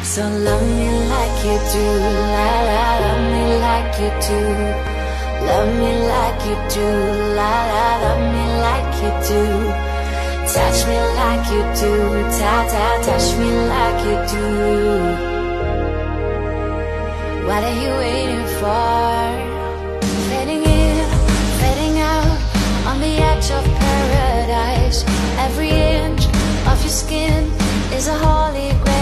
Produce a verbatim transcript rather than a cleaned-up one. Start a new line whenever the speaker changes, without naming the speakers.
So love me like you do, la la, love me like you do. Love me like you do, la la, love me like you do. Touch me like you do, ta ta, touch me like you do. What are you waiting for? Fading in, fading out, on the edge of paradise. Every inch of your skin is a holy grail.